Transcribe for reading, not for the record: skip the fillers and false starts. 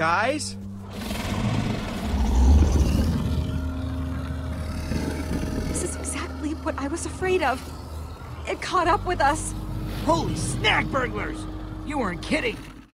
guys? This is exactly what I was afraid of. It caught up with us. Holy snack, burglars! You weren't kidding.